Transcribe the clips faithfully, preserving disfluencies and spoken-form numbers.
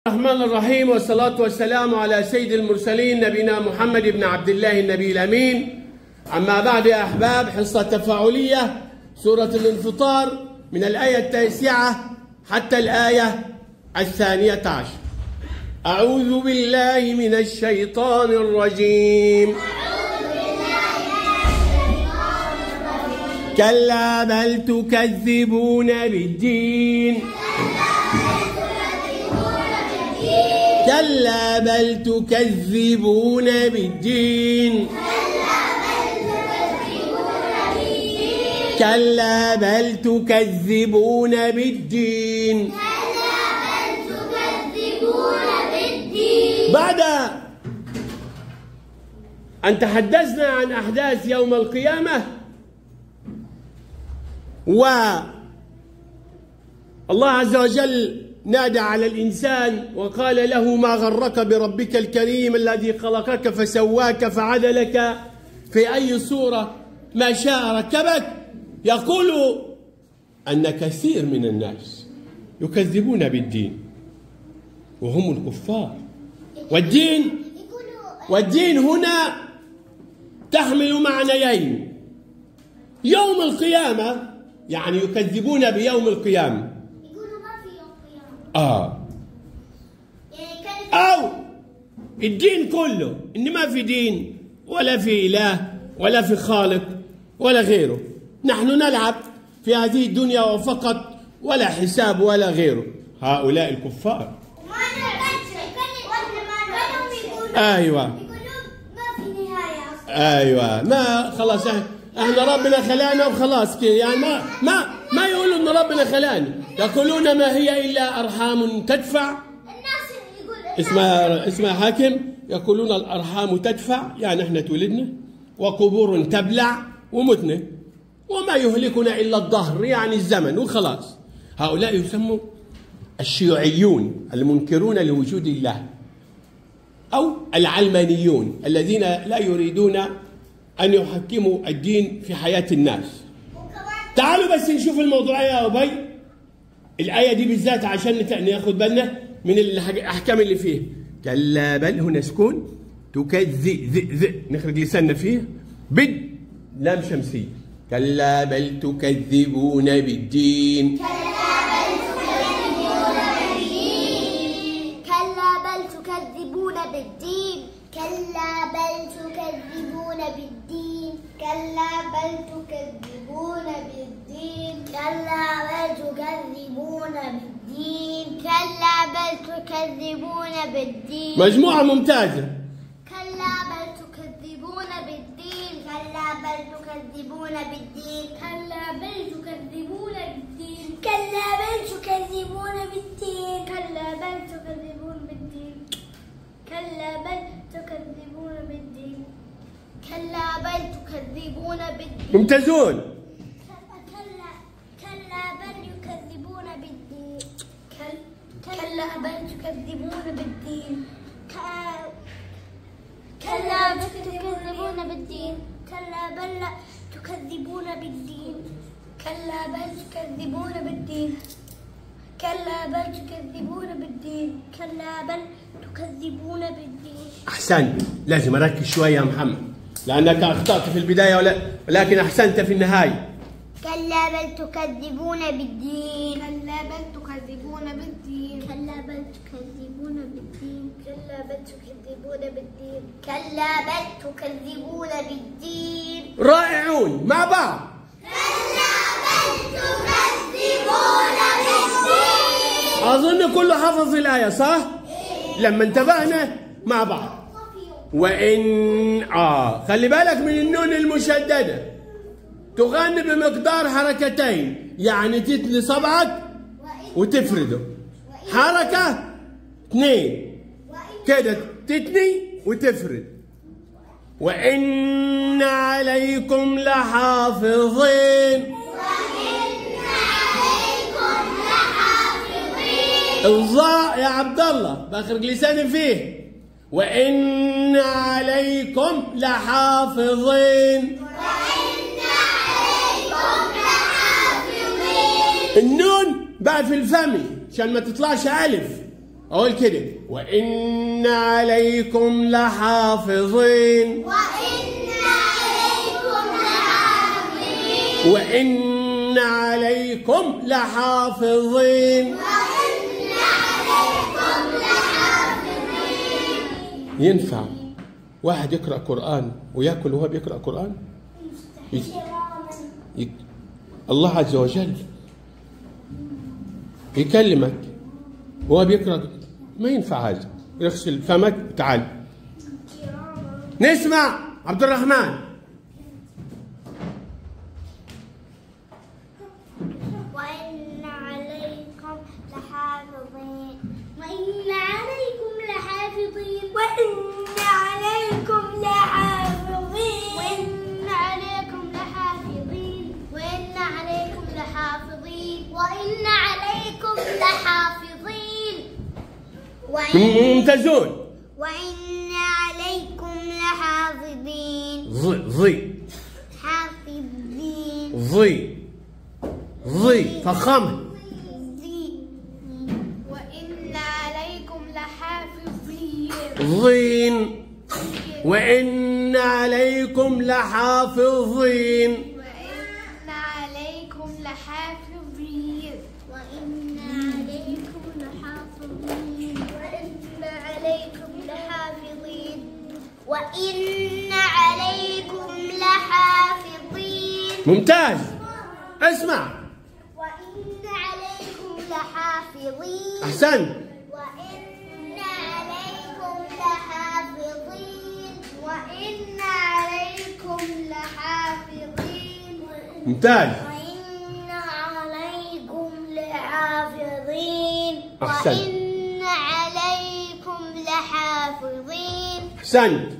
الرحمن الرحيم، والصلاة والسلام على سيد المرسلين نبينا محمد بن عبد الله النبي الأمين. أما بعد يا أحباب، حصة تفاعلية سورة الانفطار من الآية التاسعة حتى الآية الثانية عشر. أعوذ بالله من الشيطان الرجيم. كلا بل تكذبون بالدين. كلا بل تكذبون بالدين. كلا بل تكذبون بالدين. بعد أن تحدثنا عن أحداث يوم القيامة، والله عز وجل نادى على الإنسان وقال له: ما غرك بربك الكريم الذي خلقك فسواك فعدلك في أي صورة ما شاء ركبك. يقول أن كثير من الناس يكذبون بالدين وهم الكفار، والدين والدين هنا تحمل معنيين: يوم القيامة، يعني يكذبون بيوم القيامة، آه أو الدين كله، إن ما في دين ولا في إله ولا في خالق ولا غيره، نحن نلعب في هذه الدنيا وفقط، ولا حساب ولا غيره. هؤلاء الكفار. أيوة أيوة ما خلاص، احنا ربنا خلانا وخلاص كده، يعني ما ما ما يقولوا ان ربنا خلانا، يقولون ما هي الا ارحام تدفع. اسمها اسمها حاكم، يقولون الارحام تدفع، يعني احنا تولدنا، وقبور تبلع ومتنا، وما يهلكنا الا الدهر، يعني الزمن وخلاص. هؤلاء يسموا الشيوعيون المنكرون لوجود الله، او العلمانيون الذين لا يريدون أن يحكموا الدين في حياة الناس. تعالوا بس نشوف الموضوعية يا أبي، الآية دي بالذات عشان ناخد بالنا من الأحكام اللي فيه. كلا بل هنا سكون، تكذب ذ ذ نخرج لساننا فيه، بد لام شمسية. كلا بل تكذبون بالدين. كلا بل تكذبون بالدين. كلا بل تكذبون بالدين. كلا بل تكذبون بالدين. كلا بل تكذبون بالدين. كلا بل تكذبون بالدين. مجموعة ممتازة. كلا بل تكذبون بالدين. كلا بل تكذبون بالدين. كلا بل تكذبون بالدين. كلا بل تكذبون بالدين. كلا بل تكذبون بالدين. كلا بل تكذبون بالدين. كلا بل تكذبون بالدين. ممتازون. كلا كلا بل يكذبون بالدين. كلا بل تكذبون بالدين. كلا بل تكذبون بالدين. كلا بل تكذبون بالدين. كلا بل تكذبون بالدين. كلا بل تكذبون بالدين. كلا بل تكذبون بالدين. أحسنت، لازم أركز شوية يا محمد لأنك أخطأت في البداية، ولكن أحسنت في النهاية. كلا بل تكذبون بالدين. كلا بل تكذبون بالدين. كلا بل تكذبون بالدين. كلا بل تكذبون بالدين. كلا بل تكذبون بالدين. رائعون مع بعض. كلا بل تكذبون بالدين. أظن كله حفظ الآية صح؟ لما انتبهنا مع بعض. وإن آه خلي بالك من النون المشددة، تغني بمقدار حركتين، يعني تتني صبعك وتفرده، حركة اثنين كده، تتني وتفرد. وإن عليكم لحافظين. الظاء يا عبد الله بخرج لساني فيه. وإن عليكم لحافظين. وإن عليكم لحافظين. النون بقى في الفم عشان ما تطلعش ألف، أقول كده وإن عليكم لحافظين. وإن عليكم لحافظين. وإن عليكم لحافظين. وإن عليكم لحافظين. ينفع واحد يقرأ قرآن ويأكل وهو بيقرأ قرآن؟ يك... الله عز وجل يكلمك وهو بيقرأ، ما ينفع هذا. يغسل فمك. تعال نسمع عبد الرحمن. وإن عليكم لحافظين. وإن عليكم لحافظين. وإن عليكم لحافظين. وإن عليكم لحافظين. وإن عليكم لحافظين. وإن عليكم لحافظين. ممتازون. وإن عليكم لحافظين. ضي ضي حافظين. ضي ضي فخامة. وإن عليكم لحافظين. ضين. وإن عليكم لحافظين. وإن عليكم لحافظين. وإن عليكم لحافظين. وإن عليكم لحافظين. وإن عليكم لحافظين. ممتاز. اسمع. وإن عليكم لحافظين. أحسنت. وإن عليكم لحافظين. وإن عليكم لحافظين. ممتاز. وإن عليكم لحافظين. أحسنت. وإن عليكم لحافظين. أحسنت.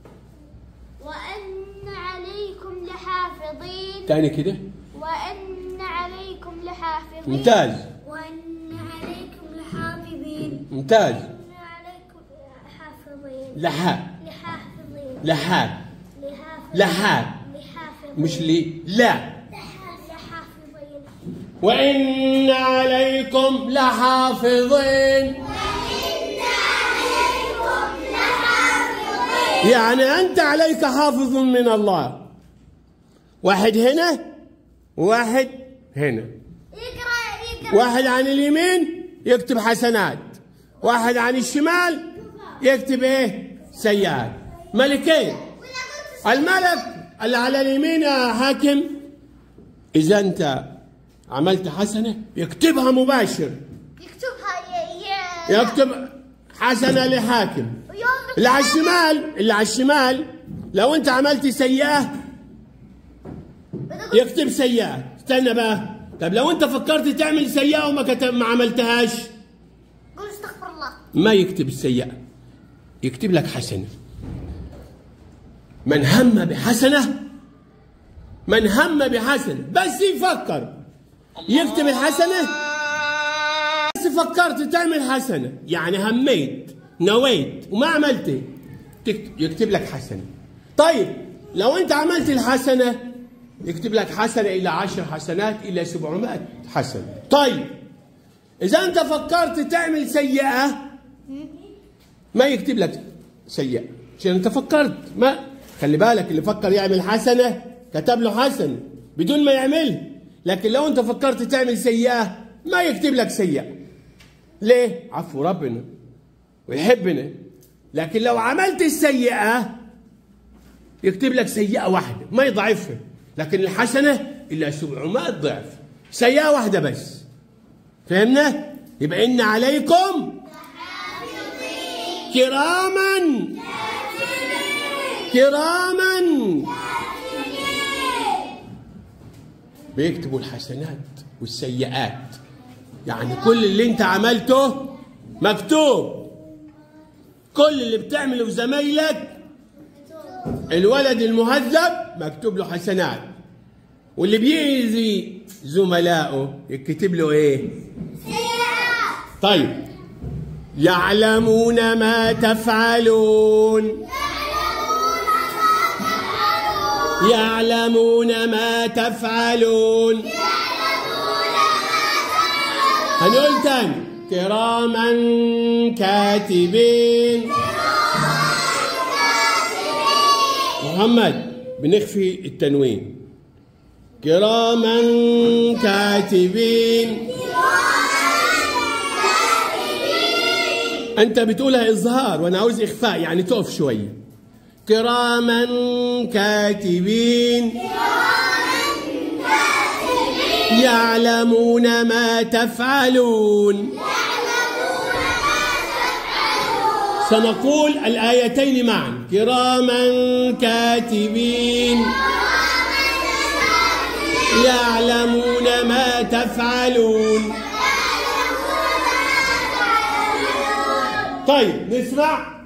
وإن عليكم لحافظين. تاني كده. وإن عليكم لحافظين. ممتاز. وإن عليكم لحافظين. ممتاز. وإن عليكم لحافظين. لحا لحافظين. لحا لحافظين. لحا لحافظين. مش لي لا. لحافظين. وإن عليكم لحافظين. وإن عليكم لحافظين. يعني أنت عليك حافظ من الله. واحد هنا وواحد هنا. يقرأ يقرأ. واحد عن اليمين يكتب حسنات، واحد عن الشمال يكتب ايه؟ سيئات. ملكين. الملك اللي على اليمين يا حاكم إذا أنت عملت حسنة يكتبها مباشر. يكتبها ي... يكتب حسنة لحاكم. اللي على الشمال اللي على الشمال لو أنت عملت سيئة يكتب سيئة. استنى بقى. طب لو أنت فكرت تعمل سيئة وما كتب ما عملتهاش قول استغفر الله. ما يكتب السيئة، يكتب لك حسنة. من هم بحسنة من هم بحسنة بس يفكر يكتب الحسنة. بس فكرت تعمل حسنة يعني هميت نويت وما عملت يكتب لك حسنة. طيب لو أنت عملت الحسنة يكتب لك حسنة إلى عشر حسنات إلى سبعمائة حسنة. طيب إذا أنت فكرت تعمل سيئة ما يكتب لك سيئة عشان أنت فكرت. ما خلي بالك اللي فكر يعمل حسنة كتب له حسنة بدون ما يعملها، لكن لو أنت فكرت تعمل سيئة ما يكتب لك سيئة. ليه؟ عفو ربنا ويحبنا. لكن لو عملت السيئة يكتب لك سيئة واحدة ما يضعفها، لكن الحسنة إلا سبعمائة ضعف. سيئة واحدة بس. فهمنا؟ يبقى إن عليكم كراما كراما بيكتبوا الحسنات والسيئات. يعني كل اللي انت عملته مكتوب. كل اللي بتعمله في زمايلك الولد المهذب مكتوب له حسنات، واللي بيأذي زملائه يكتب له ايه؟ طيب يعلمون ما تفعلون. يعلمون ما تفعلون. هنقول تاني كراما كاتبين. محمد بنخفي التنوين. كراما كاتبين. أنت بتقولها إظهار وأنا عاوز إخفاء، يعني تقف شوية. كراما كاتبين يعلمون ما تفعلون. سنقول الآيتين معا. كراما كاتبين يعلمون ما تفعلون. طيب نسمع.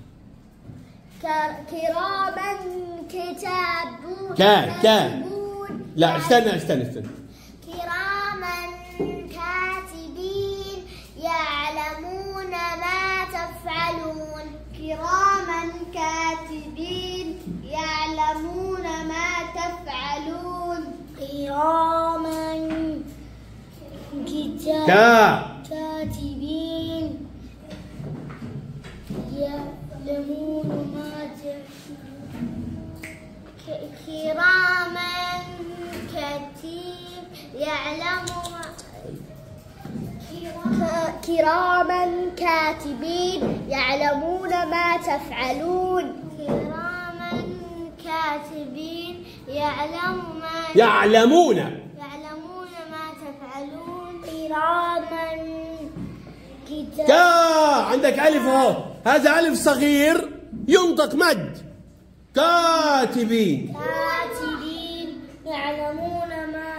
كراما كتابون. كا كا لا استنى استنى استنى. كراما كاتبين يعلمون ما تفعلون. كراما كاتبين يعلمون ما تفعلون. كراما كاتبين يعلمون ما كراما كاتب يعلم كراما كاتبين يعلمون ما تفعلون. كراما كاتبين يعلم ما يعلمون يعلمون ما تفعلون. كراما كتاب. كا عندك ألف أهو، هذا ألف صغير ينطق مد. كاتبين كاتبين يعلمون ما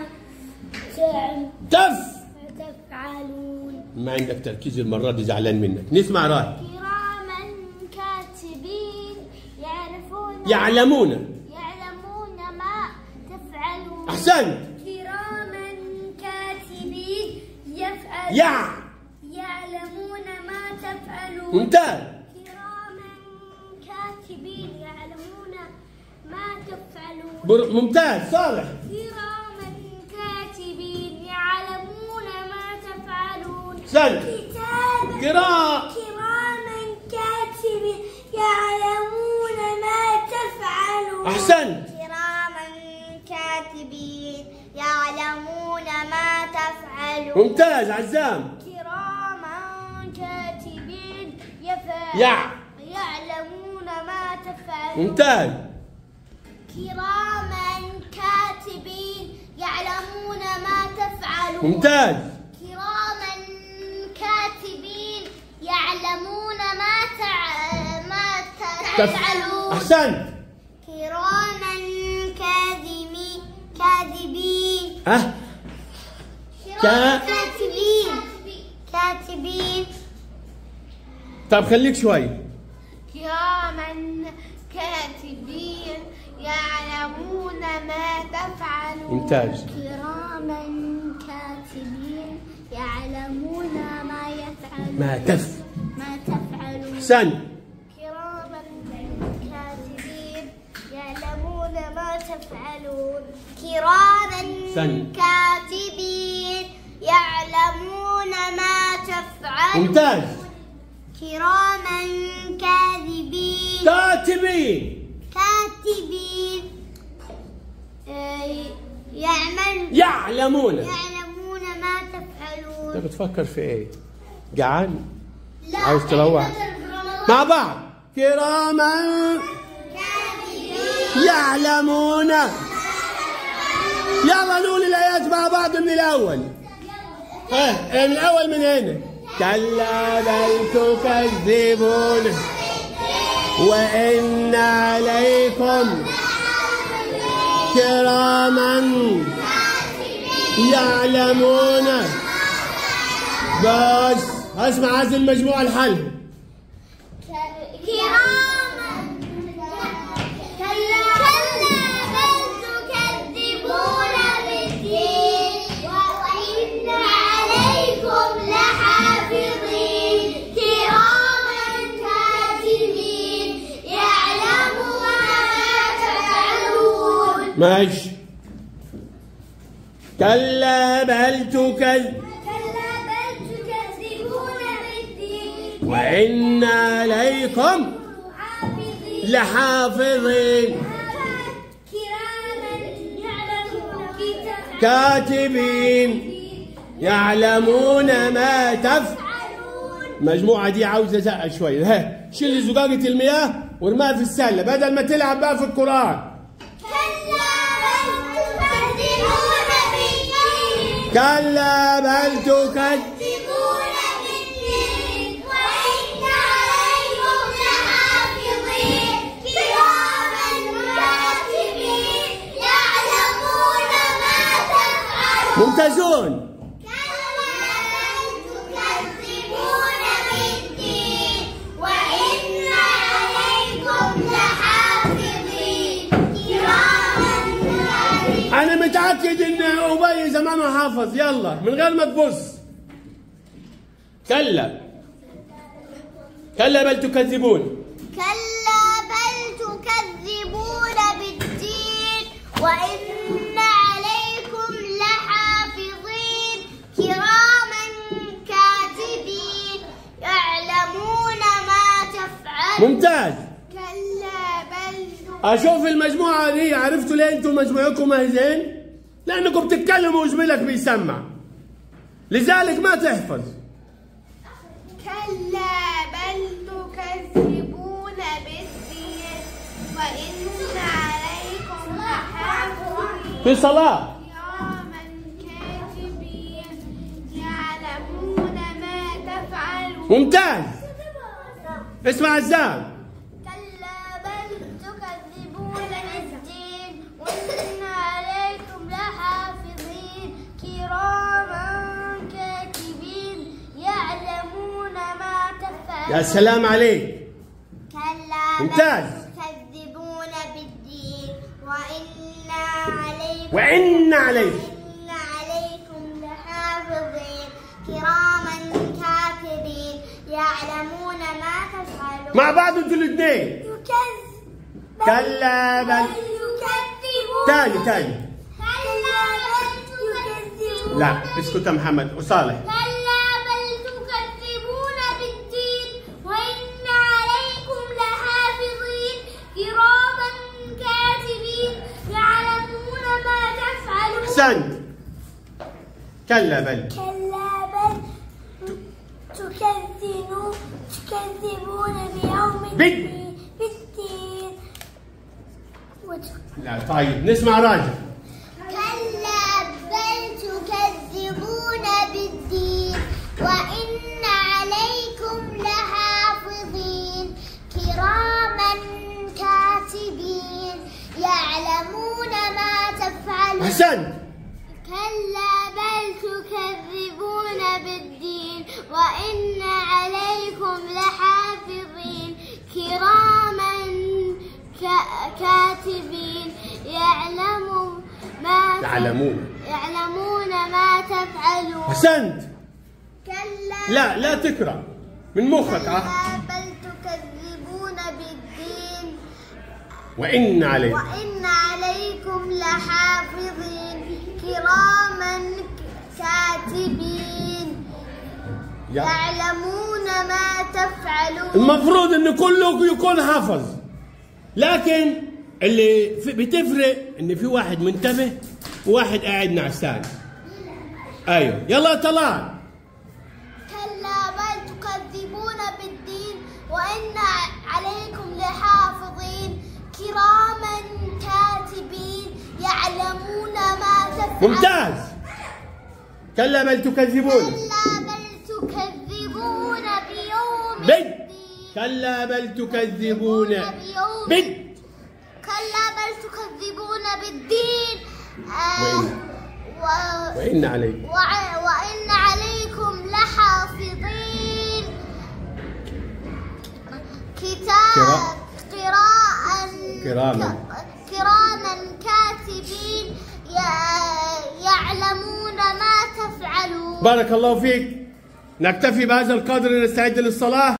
تف تفعلون. ما عندك تركيز المرة دي، زعلان منك. نسمع راي. كراما كاتبين يعرفون يعلمون يعلمون ما تفعلون. أحسنت. كراما كاتبين يفعلون يع يعلمون ما تفعلون. ممتاز. كراما كاتبين يعلمون ما تفعلون. بر... ممتاز. صالح. كراما كاتبين يعلمون ما تفعلون. سن كتابا قراءة. كراما كاتبين يعلمون ما تفعلون. أحسنت. كراما كاتبين يعلمون ما تفعلون. ممتاز. عزام. كراما كاتبين يفعلون يع يعلمون ما تفعلون. ممتاز. كراما كاتبين يعلمون ما تفعلون. ممتاز. كراما كاتبين يعلمون ما تع... ما تفعلون. أحسنت. كراما كاذبين كاذبين أه كراما كاتبين كاتبين. طب خليك شوي. كراما كاتبين يعلمون ما تفعلون. ممتاز. كراما كاتبين يعلمون ما يفعلون. ما تف ما تفعلون. سن كراما كاتبين يعلمون ما تفعلون. كراما سن كاتبين يعلمون ما تفعلون. ممتاز. كراما كاذبين كاتبين كاتبين آه، يعمل يعلمون. يعلمون ما تفعلون. انت بتفكر في ايه؟ جعان؟ لا، عاوز تروح؟ مع بعض. كراما كاذبين يعلمون. يلا نقول الآيات مع بعض من الأول. ها من الأول من هنا. كلا بل تكذبون وإن عليكم كراما يعلمون. بس اسمع هذه المجموعة الحل. كراما كلا بل تكذبون بالدين وإن عليكم لحافظين. كراما كاتبين يعلمون ما تفعلون. ماشي. كلا بل تكذب كلا بل تكذبون وإن عليكم لحافظين كاتبين يعلمون ما تفعلون. المجموعة دي عاوزة زقة شوية. ها شيل زجاجة المياه وارميها في السلة بدل ما تلعب بقى في القرآن. كلا بل تكذبون بالدين وإن عليكم لحافظين كراما كاتبين يعلمون ما تفعلون. ممتازون. كلا بل تكذبون بالدين وإن عليكم لحافظين كراما كاتبين. أنا متأكد إن أبي زمانه حافظ. يلا من غير ما تبص. كلا كلا بل تكذبون. كلا بل تكذبون بالدين وإن عليكم لحافظين كراما كاتبين يعلمون ما تفعلون. ممتاز. كلا بل أشوف المجموعة دي عرفتوا ليه أنتم مجموعتكم مهزين؟ لأنكم بتتكلموا وزميلك بيسمع لذلك ما تحفظ. كلا بل تكذبون بالدين وإن عليكم لحافظين في صلاة كراما كاتبين يعلمون ما تفعلون. ممتاز. اسمع الزام. كلا بل تكذبون بالدين وإن عليكم لحافظين كراما كاتبين يعلمون ما تفعلون. يا سلام عليك. كلا ممتاز. بل تكذبون بالدين وإن عليكم وإن عليكم وإن عليكم لحافظين كراما كاتبين يعلمون ما تفعلون. مع بعض انتوا الاثنين. يكذب كلا بل يكذبون. تاني تاني. كلا بل تكذبون. لا اسكت يا محمد وصالح. كلا بل تكذبون بالدين وإن عليكم لحافظين كراما كاتبين يعلمون ما تفعلون. احسنت. كلا بل كلا بل تكذبون تكذبون بيوم بد- بالدين. لا طيب نسمع راجع. كلا بل تكذبون بالدين وإن عليكم لحافظين كراما كاتبين يعلمون ما تفعلون. احسنت. كلا بل تكذبون بالدين وإن عليكم لحافظين كراما كاتبين يعلمون ما يعلمون يعلمون ما تفعلون. احسنت. كلا لا لا تقرا من مخك. ها كلا بل تكذبون بالدين وإن عليكم وإن عليكم لحافظين كراما كاتبين يا. يعلمون ما تفعلون. المفروض ان كله يكون حافظ لكن اللي في- بتفرق ان في واحد منتبه وواحد قاعد نعسان. ايوه يلا طلال. كلا بل تكذبون بالدين وإن عليكم لحافظين كراما كاتبين يعلمون ما تفعلون. ممتاز. كلا بل تكذبون كلا بل تكذبون بيوم بد الدين. كلا بل تكذبون بيوم بد كلا بل تكذبون بالدين آه، وإن و... وإن عليكم وع- وإن عليكم لحافظين كتاب كرا- قراء كراما. كراما كاتبين ي- يعلمون ما تفعلون. بارك الله فيك. نكتفي بهذا القدر نستعد للصلاة.